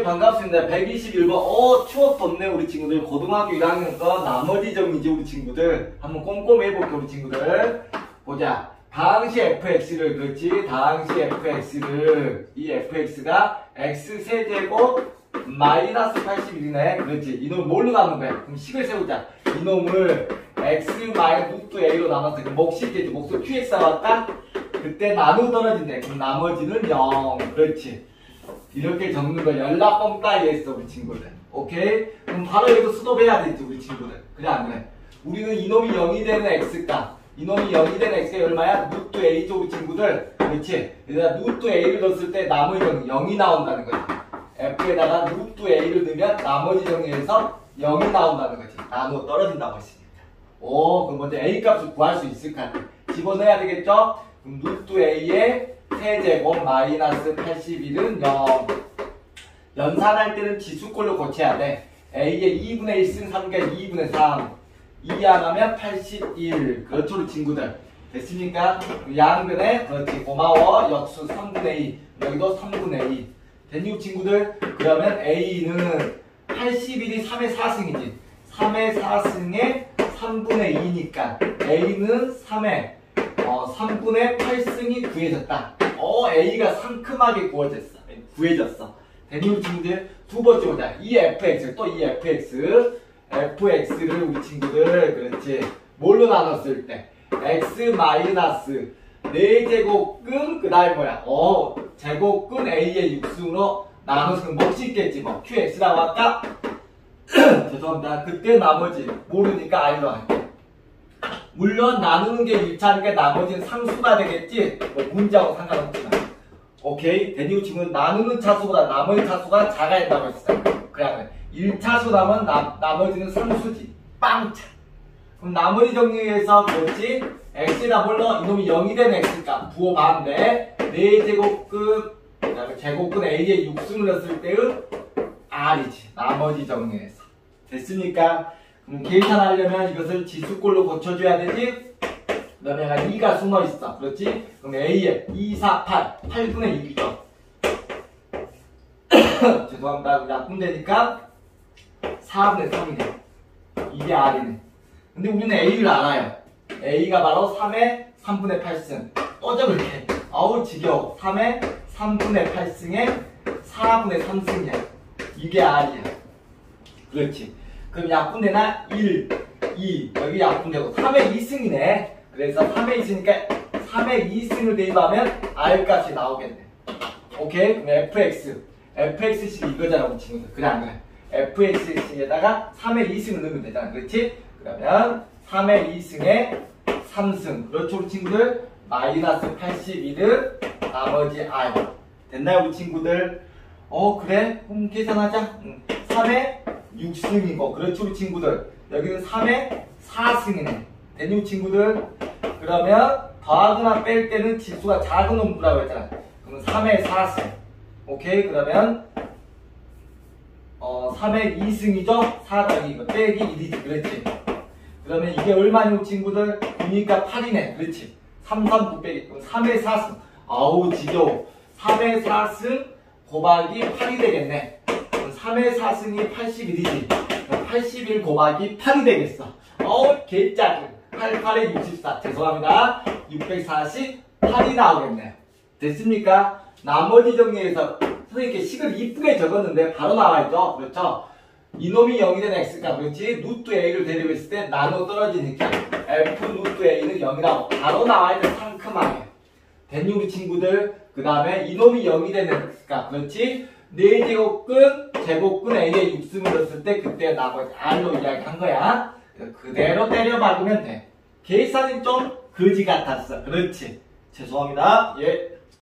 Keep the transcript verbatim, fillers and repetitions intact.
반갑습니다. 백이십일 번. 어, 추억 돋네, 우리 친구들. 고등학교 일 학년 거 나머지 정리지, 우리 친구들. 한번 꼼꼼히 해볼게, 우리 친구들. 보자. 당시 에프엑스를, 그렇지? 당시 에프엑스를, 이 에프엑스가 x 세제곱 마이너스 팔십일이네. 그렇지? 이놈을 뭘로 나눈 거야? 그럼 식을 세우자. 이놈을 x 마이너스 루트 a로 나눴어. 그 몫이 있겠지? 몫을 qx 나왔다? 그때 나누 떨어진대. 그럼 나머지는 영. 그렇지? 이렇게 적는 거 연락 뻥 따위 했어, 우리 친구들. 오케이? 그럼 바로 여기서 수도해야 되지, 우리 친구들. 그래, 안 그래? 우리는 이놈이 영이 되는 x가, 이놈이 영이 되는 x가 얼마야? 루트 a죠, 우리 친구들. 그렇지? 그래서 루트 a를 넣었을 때 나머지 정리 영이 나온다는 거지. f에다가 루트 a를 넣으면 나머지 정리에서 영이 나온다는 거지. 나누어 떨어진다고 했으니까. 오, 그럼 먼저 a 값을 구할 수 있을 것 같아. 집어넣어야 되겠죠? 그럼 루트 a의 세제곱 마이너스 팔십일은 영. 연산할 때는 지수꼴로 고쳐야 돼. a의 이분의 일 승 삼분의 이분의 삼. 이 안 하면 팔십일. 그렇죠, 우리 친구들. 됐습니까? 양변에, 그렇지. 고마워. 역수 삼분의 이. 여기도 삼분의 이. 됐니, 우리 친구들? 그러면 a는 팔십일이 삼의 사 승이지. 삼의 사 승에 삼분의 이니까 a는 삼의 어, 삼분의 팔 승이 구해졌다. 어, a가 상큼하게 구워졌어. 구해졌어. 됐니, 우리 친구들? 두 번째 보자. 이 fx, 또 이 fx. fx를 우리 친구들, 그렇지. 뭘로 나눴을 때? x 마이너스 네 제곱근, 그 다음에 뭐야? 어, 제곱근 a의 육승으로 나눠서 몫이 있겠지, 뭐. qx라고 할까? 죄송합니다. 그때 나머지 모르니까 알로 할게. 물론 나누는 게 일 차니까 나머지는 상수가 되겠지? 뭐 문제하고 상관없지만. 오케이? 대니우 친구는 나누는 차수보다 나머지 차수가 작아야 된다고 했어. 그래. 일 차수 남은 나, 나머지는 상수지. 빵차. 그럼 나머지 정리해서 그렇지? x에다 뭘로? 이놈이 영이 된 x값. 부호 반대. 네 제곱근, 그 다음에 제곱근 a의 육승을 넣었을 때의 r이지. 나머지 정리해서. 됐습니까? 그럼 계산하려면 이것을 지수꼴로 고쳐줘야 되지? 그 다음에 이가 숨어있어. 그렇지? 그럼 a에 이, 사, 팔. 팔분의 일이죠. 죄송합니다. 약분되니까 사분의 삼이네. 이게 r이네. 근데 우리는 a를 알아요. a가 바로 삼의 삼분의 팔 승. 또 적을게. 어우, 지겨워. 삼의 삼분의 팔 승에 사분의 삼 승이야. 이게 r이야. 그렇지. 그럼 약분되나? 일, 이. 여기 약분되고 삼의 이 승이네. 그래서 삼의 이 승이니까 삼의 이 승을 대입하면 r 값이 나오겠네. 오케이? 그럼 fx. fx식이 이거잖아, 우리 친구들. 그래, 안 그래? fx식에다가 삼의 이 승을 넣으면 되잖아. 그렇지? 그러면 삼의 이 승에 삼 승. 그렇죠, 우리 친구들? 마이너스 팔십일은 나머지 r. 됐나요, 우리 친구들? 어, 그래? 그럼 계산하자. 응. 삼의 육 승이고. 그렇죠, 우리 친구들? 여기는 삼의 사 승이네. 됐니, 우리 친구들? 그러면 더하거나 뺄 때는 지수가 작은 놈이라고 했잖아. 그럼 삼의 사 승. 오케이? 그러면 어, 삼의 이 승이죠? 사 더하기 이거 빼기 일이지. 그렇지? 그러면 이게 얼마니, 친구들? 구니까 팔이네. 그렇지? 삼, 삼, 구 빼기. 그럼 삼의 사 승. 아우, 지겨워. 삼의 사 승 곱하기 팔이 되겠네. 그럼 삼의 사 승이 팔십일이지. 그럼 팔십일 곱하기 팔이 되겠어. 어우, 개짜증. 팔, 팔에 육십사. 죄송합니다. 육백사십팔이 나오겠네. 됐습니까? 나머지 정리해서 선생님께 식을 이쁘게 적었는데 바로 나와있죠? 그렇죠? 이놈이 영이 된 x가, 그렇지? 루트 a를 대입했을 때 나눠 떨어지니까 f 루트 a는 영이라고 바로 나와있는 상큼하게. 됐니, 우리 친구들? 그 다음에 이놈이 영이 된 x가, 그렇지? 네 제곱근, 제곱근 a의 육승을 넣었을 때 그때 나머지 r로 이야기한 거야. 그대로 때려 박으면 돼. 계산이 좀 거지 같았어. 그렇지? 죄송합니다. 예.